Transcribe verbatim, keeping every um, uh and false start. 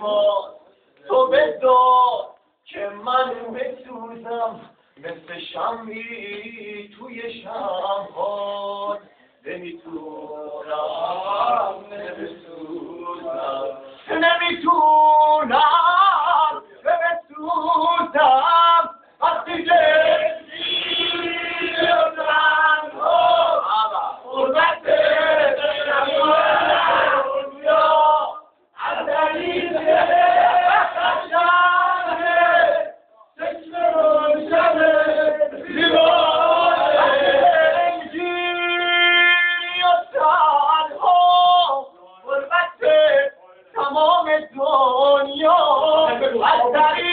باز تو بدار که من بسوزم مثل شمعی توی شمعان نمیتونم بسوزم نمیتونم بسوزم وقتی که تمام دنیا از